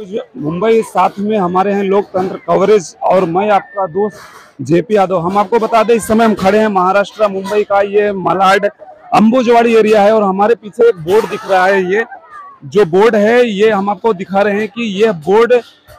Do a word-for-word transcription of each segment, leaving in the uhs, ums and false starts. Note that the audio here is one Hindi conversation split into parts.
मुंबई साथ में हमारे हैं लोकतंत्र कवरेज और मैं आपका दोस्त जेपी यादव। हम आपको बता दें इस समय हम खड़े हैं महाराष्ट्र मुंबई का ये मलाड अंबुजवाड़ी एरिया है और हमारे पीछे एक बोर्ड दिख रहा है। ये जो बोर्ड है ये हम आपको दिखा रहे हैं कि ये बोर्ड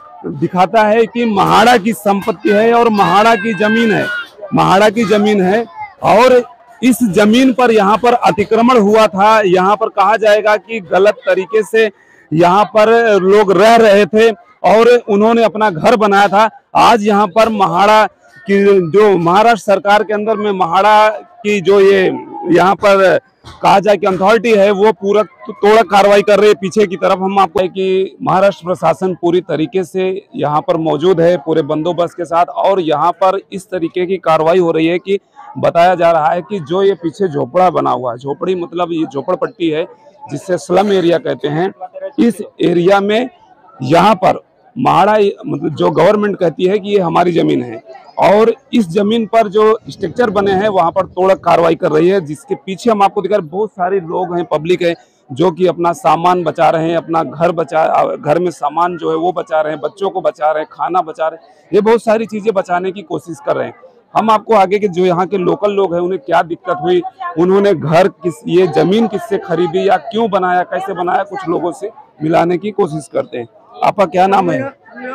दिखाता है कि महाड़ा की संपत्ति है और महाड़ा की जमीन है, महाड़ा की जमीन है और इस जमीन पर यहाँ पर अतिक्रमण हुआ था। यहाँ पर कहा जाएगा कि गलत तरीके से यहाँ पर लोग रह रहे थे और उन्होंने अपना घर बनाया था। आज यहाँ पर महाड़ा की जो महाराष्ट्र सरकार के अंदर में महाड़ा की जो ये यहाँ पर कहा जाए कि अथॉरिटी है वो पूरा तोड़क कार्रवाई कर रही है। पीछे की तरफ हम आपको है कि महाराष्ट्र प्रशासन पूरी तरीके से यहाँ पर मौजूद है पूरे बंदोबस्त के साथ और यहाँ पर इस तरीके की कार्रवाई हो रही है कि बताया जा रहा है कि जो ये पीछे झोपड़ा बना हुआ है, झोपड़ी मतलब ये झोपड़पट्टी है जिससे स्लम एरिया कहते हैं, इस एरिया में यहाँ पर महाड़ा मतलब जो गवर्नमेंट कहती है कि ये हमारी जमीन है और इस जमीन पर जो स्ट्रक्चर बने हैं वहां पर तोड़क कार्रवाई कर रही है। जिसके पीछे हम आपको दिख रहे हैं बहुत सारे लोग हैं, पब्लिक है जो कि अपना सामान बचा रहे हैं, अपना घर बचा घर में सामान जो है वो बचा रहे हैं, बच्चों को बचा रहे हैं, खाना बचा रहे हैं, ये बहुत सारी चीजें बचाने की कोशिश कर रहे हैं। हम आपको आगे के जो यहाँ के लोकल लोग हैं उन्हें क्या दिक्कत हुई, उन्होंने घर किस ये जमीन किससे खरीदी या क्यों बनाया, कैसे बनाया, कुछ लोगों से मिलाने की कोशिश करते हैं। आपका क्या नाम है?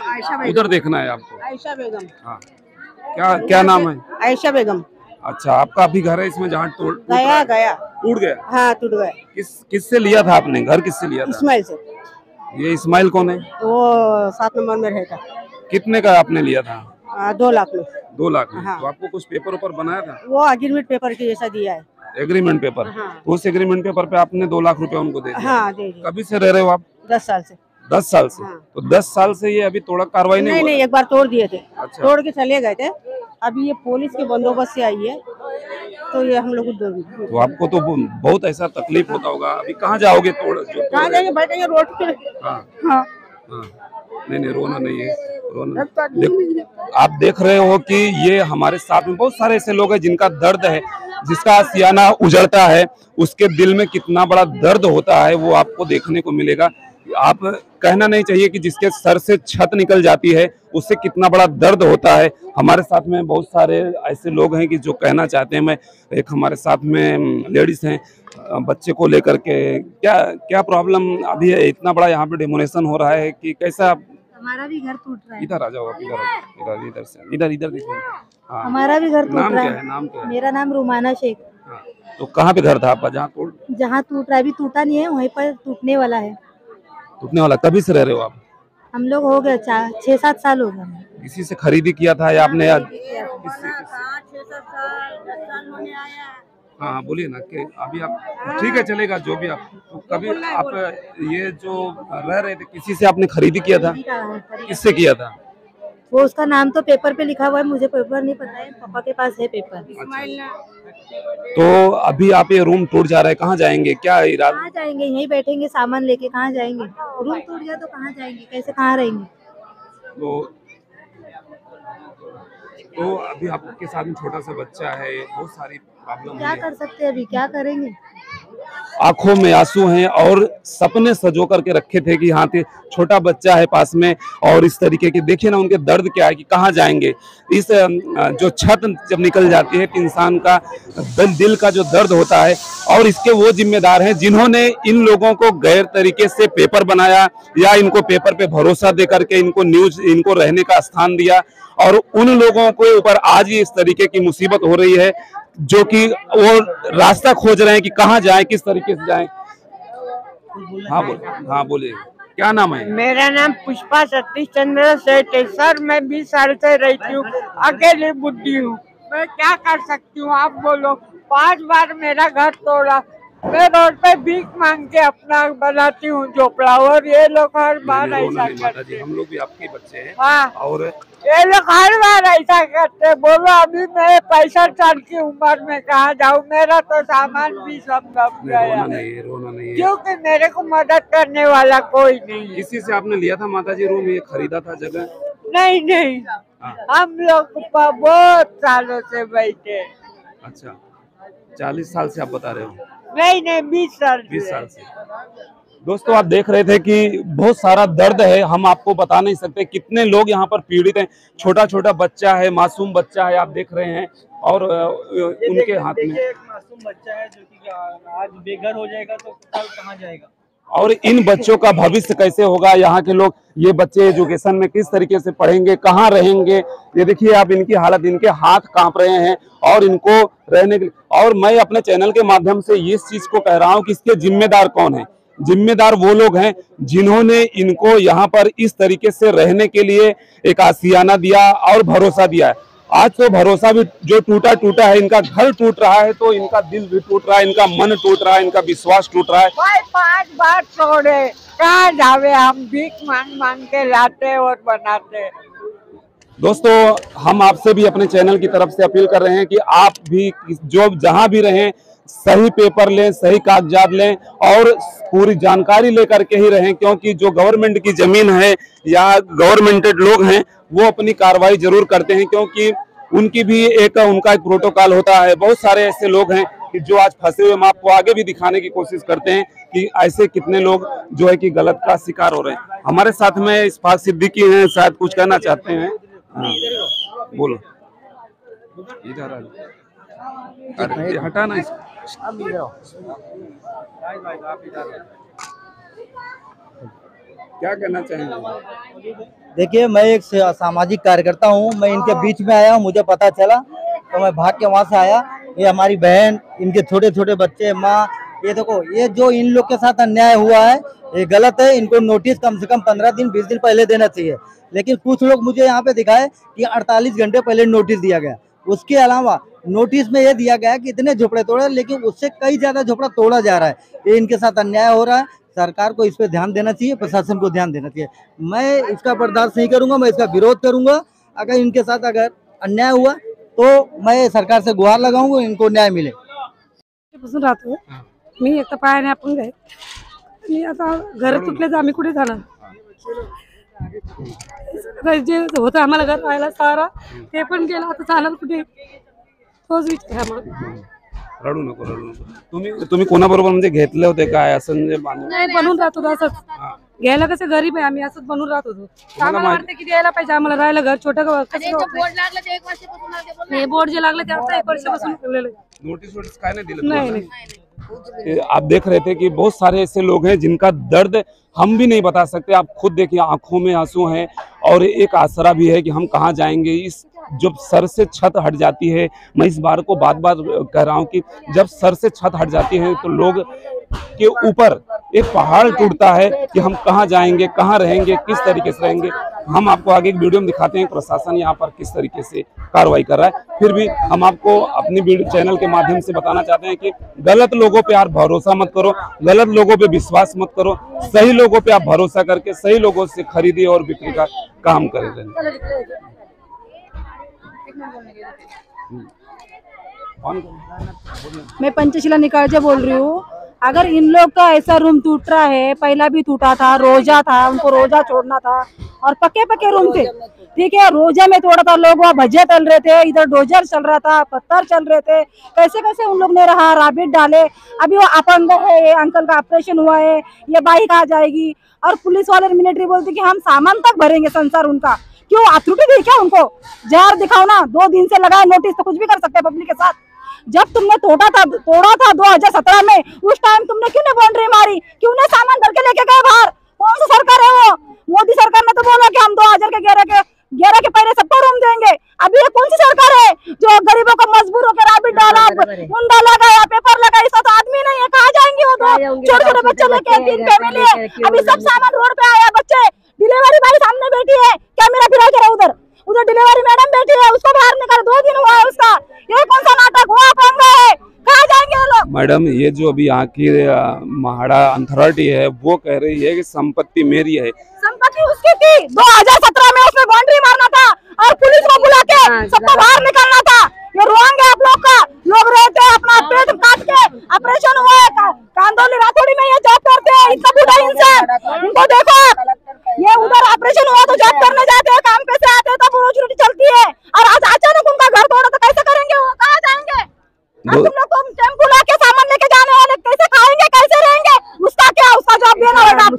उधर देखना है आपको। आयशा बेगम। हाँ, क्या क्या नाम है? आयशा बेगम। अच्छा, आपका अभी घर है इसमें जहाँ टूट गया गया टूट गया? हाँ टूट गया। किस किससे लिया था आपने घर? किससे लिया था? इस्माइल से। ये इस्माइल कौन है? वो सात नंबर में रहता। कितने का आपने लिया था? आ, दो लाख में। दो लाख में। हाँ। तो आपको कुछ पेपर ऊपर बनाया था? वो एग्रीमेंट पेपर की जैसा दिया है। Agreement paper? हाँ। उस एग्रीमेंट पेपर पे आपने दो लाख रुपया उनको दे दिया? हाँ दे दिया। कभी से रह रहे हो आप? दस साल से। दस साल से? हाँ। तो दस साल से ये अभी तोड़क कार्रवाई नहीं नहीं हुआ? नहीं, एक बार तोड़ दिए थे। अच्छा। तोड़ के चले गए थे। अभी ये पुलिस के बंदोबस्त से आई है तो ये हम लोग तो आपको तो बहुत ऐसा तकलीफ होता होगा। अभी कहाँ जाओगे? तोड़ कहाँ जाएंगे? बैठेंगे रोड पे। हाँ हाँ। हाँ। नहीं नहीं, रोना नहीं है, रोना नहीं। आप देख रहे हो कि ये हमारे साथ में बहुत सारे ऐसे लोग हैं जिनका दर्द है, जिसका सियाना उजड़ता है, उसके दिल में कितना बड़ा दर्द होता है वो आपको देखने को मिलेगा। आप कहना नहीं चाहिए कि जिसके सर से छत निकल जाती है उससे कितना बड़ा दर्द होता है। हमारे साथ में बहुत सारे ऐसे लोग हैं कि जो कहना चाहते हैं। मैं एक हमारे साथ में लेडीज हैं बच्चे को लेकर के, क्या क्या प्रॉब्लम अभी है? इतना बड़ा यहाँ पे डेमोनेशन हो रहा है कि कैसा? हमारा भी घर टूट रहा है। इधर आ जाओ आप, इधर इधर इधर से इधर इधर देखो। हाँ। हमारा भी घर टूट नाम रहा क्या है। है? नाम क्या है? मेरा नाम रुमाना शेख। हाँ। तो कहाँ पे घर था आपका जहाँ टूट जहाँ टूट रहा है, अभी टूटा नहीं है, वहीं पर टूटने वाला है। टूटने वाला? कभी से रह रहे हो आप? हम लोग हो गए चार छह सात साल हो गए। किसी से खरीदी किया था या आपने याद? हाँ बोलिए ना कि अभी आप ठीक है चलेगा जो भी आप। तो कभी आप ये जो रह रहे थे किसी से आपने खरीदी किया था? किससे किया था? वो उसका नाम तो पेपर पे लिखा हुआ है, मुझे पेपर नहीं पता है, पापा के पास है पेपर। अच्छा। तो अभी आप ये रूम टूट जा रहा है, कहाँ जाएंगे? क्या इरादा? कहाँ जाएंगे? यहीं बैठेंगे सामान लेके। कहाँ जाएंगे? रूम टूट गया तो कहाँ जाएंगे? कैसे कहाँ रहेंगे? तो तो अभी आपके साथ में छोटा सा बच्चा है, बहुत सारी प्रॉब्लम क्या है। कर सकते हैं? अभी क्या करेंगे? आंखों में आंसू हैं और सपने सजो करके रखे थे कि हाँ थे छोटा बच्चा है पास में और इस तरीके के देखिए ना उनके दर्द क्या है कि कहाँ जाएंगे। इस जो छत जब निकल जाती है कि इंसान का दिल दिल का जो दर्द होता है और इसके वो जिम्मेदार हैं जिन्होंने इन लोगों को गैर तरीके से पेपर बनाया या इनको पेपर पे भरोसा दे करके इनको न्यूज इनको रहने का स्थान दिया और उन लोगों के ऊपर आज ही इस तरीके की मुसीबत हो रही है जो कि वो रास्ता खोज रहे हैं कि कहाँ जाएं, किस तरीके से जाएं। हाँ बोलिए। हाँ बोलिए, क्या नाम है? मेरा नाम पुष्पा सतीश चंद्र सेठ है सर। मैं बीस साल से रहती हूँ, अकेली बुद्धि हूँ, मैं क्या कर सकती हूँ आप बोलो। पांच बार मेरा घर तोड़ा, मैं रोड पे भीख मांग के अपना बनाती हूँ झोपड़ा और ये लोग हर बार ऐसा करते हैं। हम लोग भी आपके बच्चे हैं। हाँ, और ये लोग हर बार ऐसा करते। बोलो अभी मैं पैंसठ साल की उम्र में कहाँ जाऊँ? मेरा तो सामान भी सब दब गया। रोना नहीं है, रोना नहीं है, क्योंकि मेरे को मदद करने वाला कोई नहीं है। किसी से आपने लिया था माताजी रूम, ये खरीदा था जगह? नहीं नहीं, हाँ। हम लोग बहुत सालों से बैठे। अच्छा, चालीस साल से आप बता रहे हो? नहीं नहीं, बीस साल बीस साल से। दोस्तों आप देख रहे थे कि बहुत सारा दर्द है, हम आपको बता नहीं सकते कितने लोग यहाँ पर पीड़ित हैं। छोटा छोटा बच्चा है, मासूम बच्चा है, आप देख रहे हैं, और उनके हाथ में एक मासूम बच्चा है जो कि आज बेघर हो जाएगा तो कल कहाँ जाएगा, और इन बच्चों का भविष्य कैसे होगा। यहाँ के लोग, ये बच्चे एजुकेशन में किस तरीके से पढ़ेंगे, कहाँ रहेंगे। ये देखिए आप इनकी हालत, इनके हाथ कांप रहे हैं, और इनको रहने के, और मैं अपने चैनल के माध्यम से इस चीज को कह रहा हूँ कि इसके जिम्मेदार कौन है। जिम्मेदार वो लोग हैं जिन्होंने इनको यहाँ पर इस तरीके से रहने के लिए एक आशियाना दिया और भरोसा दिया है। आज तो भरोसा भी जो टूटा टूटा है, इनका घर टूट रहा है, तो इनका दिल भी टूट रहा है, इनका मन टूट रहा है, इनका विश्वास टूट रहा है। भाई पांच बार छोड़े, कहाँ जावे, हम भीख मांग मांग के लाते और बनाते। दोस्तों हम आपसे भी अपने चैनल की तरफ से अपील कर रहे हैं कि आप भी जो जहां भी रहें, सही पेपर लें, सही कागजात लें, और पूरी जानकारी लेकर के ही रहें, क्योंकि जो गवर्नमेंट की जमीन है या गवर्नमेंटेड लोग हैं वो अपनी कार्रवाई जरूर करते हैं, क्योंकि उनकी भी एक उनका एक प्रोटोकॉल होता है। बहुत सारे ऐसे लोग हैं कि जो आज फंसे हुए, हम आपको आगे भी दिखाने की कोशिश करते हैं कि ऐसे कितने लोग जो है कि गलत का शिकार हो रहे हैं। हमारे साथ में इस्फाक सिद्दीकी हैं, शायद कुछ कहना चाहते हैं। हाँ, बोलो। इधर आ, हटाना इसको। क्या कहना चाहेंगे? देखिए, मैं एक सामाजिक कार्यकर्ता हूँ, मैं इनके बीच में आया हूँ, मुझे पता चला तो मैं भाग के वहाँ से आया। ये हमारी बहन, इनके छोटे छोटे बच्चे, माँ, ये देखो, ये जो इन लोग के साथ अन्याय हुआ है ये गलत है। इनको नोटिस कम से कम पंद्रह दिन बीस दिन पहले देना चाहिए, लेकिन कुछ लोग मुझे यहाँ पे दिखाए कि अड़तालीस घंटे पहले नोटिस दिया गया। उसके अलावा नोटिस में ये दिया गया कि इतने झोपड़े तोड़े, लेकिन उससे कई ज्यादा झोपड़ा तोड़ा जा रहा है। ये इनके साथ अन्याय हो रहा है, सरकार को इस पे ध्यान देना चाहिए, प्रशासन को ध्यान देना चाहिए। मैं इसका बर्दाश्त नहीं करूंगा, मैं इसका विरोध करूंगा। अगर इनके साथ अगर अन्याय हुआ तो मैं सरकार से गुहार लगाऊंगा, इनको न्याय मिले। पासून राहतो मी, एकटा पायाने अपंग आहे, आणि आता घर तुटले तर आम्ही कुठे जाणार। जे होतं आम्हाला घर राहायला सहारा, ते पण गेलं, आता जाणार कुठे, तोच विचार आहे आम्हाला। रडू नको, रडू नको। तुम्ही तुम्ही कोणाबरोबर म्हणजे घेतले होते काय, असं म्हणजे बांधून? नाही, बनून राहत होतो असंच, घ्यायला कसं गरीब आहे आम्ही, असंच बनून राहत होतो। आम्हाला वाटतं की द्यायला पाहिजे, आम्हाला राहायला घर छोटं घर कसं हे बोर्ड जे लागले ते आता एक वर्षापासून ठेवलेलं आहे। नोटिस वोटिस काय नाही दिलं? नाही नाही। आप देख रहे थे कि बहुत सारे ऐसे लोग हैं जिनका दर्द हम भी नहीं बता सकते। आप खुद देखिए, आंखों में आंसू हैं, और एक आसरा भी है कि हम कहाँ जाएंगे। इस जब सर से छत हट जाती है, मैं इस बार को बात बात कह रहा हूँ कि जब सर से छत हट जाती है तो लोग के ऊपर एक पहाड़ टूटता है कि हम कहाँ जाएंगे, कहाँ रहेंगे, किस तरीके से रहेंगे। हम आपको आगे एक वीडियो में दिखाते हैं प्रशासन यहाँ पर किस तरीके से कार्रवाई कर रहा है। फिर भी हम आपको अपनी वीडियो चैनल के माध्यम से बताना चाहते हैं कि गलत लोगों पे आप भरोसा मत करो, गलत लोगों पे विश्वास मत करो, सही लोगों पे आप भरोसा करके सही लोगों से खरीदी और बिक्री का काम करें। मैं पंचशीला निकालजे बोल रही हूँ। अगर इन लोग का ऐसा रूम टूट रहा है, पहला भी टूटा था, रोजा था, उनको रोजा छोड़ना था, और पक्के पक्के रूम थे, ठीक है। रोजा में तोड़ा था, लोग वहाँ भज्जे चल रहे थे, इधर डोजर चल रहा था, पत्थर चल रहे थे, कैसे कैसे उन लोग ने रहा, राबिट डाले। अभी वो अपंग है, अंकल का ऑपरेशन हुआ है, ये बाइक आ जाएगी, और पुलिस वाले मिलिट्री बोलते कि हम सामान तक भरेंगे संसार उनका। क्यों अथॉरिटी दी क्या उनको? जार दिखाओ ना, दो दिन से लगा है नोटिस, तो कुछ भी कर सकते हैं पब्लिक के साथ। जब तुमने तोड़ा था तोड़ा था दो हजार सत्रह में, उस टाइम तुमने क्यों नहीं बाउंड्री मारी, क्यों नहीं सामान भर के लेके गए बाहर? कौन सी सरकार है वो? मोदी सरकार ने तो बोला कि हम दो हजार के ग्यारह के ग्यारह के पहले सबको रूम देंगे। अभी ये कौन सी सरकार है जो गरीबों को मजबूर होकर राबिट डाला, मुंडा लगाया, पेपर लगाया? इसका तो आदमी नहीं है, कहाँ जाएंगे वो? दो छोटे छोटे बच्चे लेके, तीन फैमिली है, अभी सब सामान रोड पे आया। बच्चे, डिलीवरी भाई सामने बैठी है, कैमरा फिरा के उधर उधर डिलीवरी मैडम बैठी है, उसको बाहर निकाल, दो दिन हुआ है उसका। ये कौन सा नाटक हुआ? पंगा है, कहाँ जाएंगे वो लोग? मैडम, ये जो अभी यहाँ की महाड़ा अथॉरिटी है वो कह रही है कि संपत्ति मेरी है। संपत्ति उसकी थी, दो हजार सत्रह में उसमें बाउंड्री मारना था और पुलिस को बुला के सबको बाहर निकालना था। ये रोंग है आप लोग का। लोग रहते हैं अपना पेट काट के, ऑपरेशन हुआ है, कांदोली राठौड़ी में ये जॉब करते हैं, इतना बूढ़ा इंसान, इनको देखो। ये उधर ऑपरेशन हुआ तो जॉब करने जाते हैं, काम पे से आते हैं तब रोजी रोटी चलती है, और आज अचानक उनका घर तोड़ा तो कैसे करेंगे वो? कहाँ जाएंगे? अब तुम लोग को टेम्पो ला के सामान लेके जाने वाले कैसे खाएंगे, कैसे रहेंगे? उसका क्या, उसका जॉब देना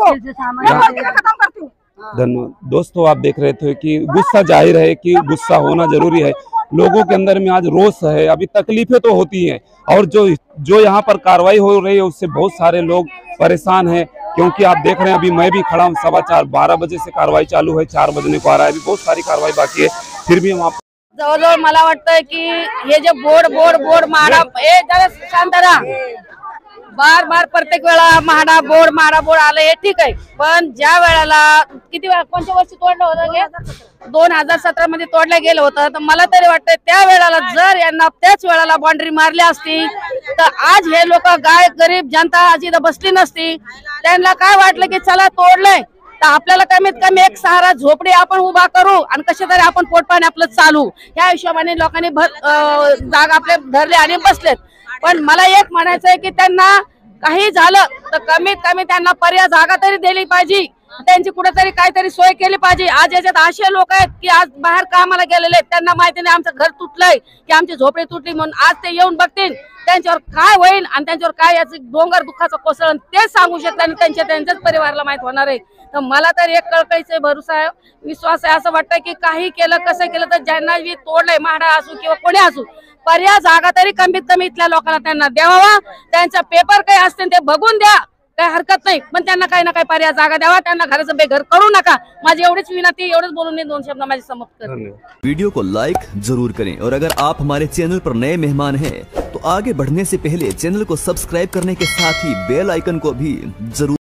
मैं बोल के खत्म करती हूँ। धन्यवाद। दोस्तों, आप देख रहे थे कि गुस्सा जाहिर है कि गुस्सा होना जरूरी है। लोगों के अंदर में आज रोष है, अभी तकलीफें तो होती हैं, और जो जो यहाँ पर कार्रवाई हो रही है उससे बहुत सारे लोग परेशान हैं, क्योंकि आप देख रहे हैं अभी मैं भी खड़ा हूँ, सवा चार बारह बजे से कार्रवाई चालू है, चार बजने को आ रहा है, अभी बहुत सारी कार्रवाई बाकी है, फिर भी हम आप जवळजवळ मला वाटतं की हे जे बोर्ड बोर्ड बोर्ड म्हाडा ए जरा शांत राहा, बार बार प्रत्येक वेळा म्हाडा बोर्ड म्हाडा बोर्ड आलं हे ठीक आहे, पण ज्या वेळेला किती वेळा कोणत्या वर्षी तोडलं होतं, दोन हजार सतरा मध्ये तोडलं गेलं होतं, तर मला तरी वाटतं त्या वेळेला जर यांना त्याच वेळेला बाउंड्री मारली असती तर आज हे लोक गाय गरीब जनता आज इथं बसली नसती। त्यांना काय वाटलं की चला तोडलंय तर आपल्याला कमीत कमी एक सहारा झोपडी आपण उभा करू आणि कशा तरी आपण पोटपाणी आपलं चालू, ह्या हिशोबाने लोकांनी जागा आपले धरले आणि बसलेत। पण मला एक म्हणायचं आहे की त्यांना काही झालं तर कमीत कमी त्यांना पर्याय जागा तरी दिली पाहिजे, त्यांची कुठेतरी काहीतरी सोय केली पाहिजे। आज याच्यात असे लोक आहेत की आज बाहेर कामाला गेलेले आहेत, त्यांना माहिती नाही आमचं घर तुटलंय की आमची झोपडी तुटली, म्हणून आज ते येऊन बघतील त्यांच्यावर काय होईल आणि त्यांच्यावर काय याचं डोंगर दुःखाचं कोसळण ते सांगू शकतात आणि त्यांच्या त्यांच्याच परिवाराला माहित होणार आहे। तर मला तर एक कळकळीचा भरोसा आहे, विश्वास आहे, असं वाटतं की काही केलं कसं केलं तर ज्यांना बी तोडलंय म्हाडा असू किंवा कोणी असू पर्याय जागा तरी कमीत कमी इथल्या लोकांना त्यांना द्यावा, त्यांचा पेपर काही असतील ते बघून द्या, काही हरकत नाही, पण त्यांना काही ना काही पर्याय जागा द्यावा, त्यांना घराचं बेघर करू नका। माझी एवढीच विनंती, एवढंच बोलून मी दोन शब्द माझे समाप्त करते। वीडियो को लाइक जरूर करें और अगर आप हमारे चैनल पर नए मेहमान हैं तो आगे बढ़ने से पहले चैनल को सब्सक्राइब करने के साथ ही बेल आइकन को भी जरूर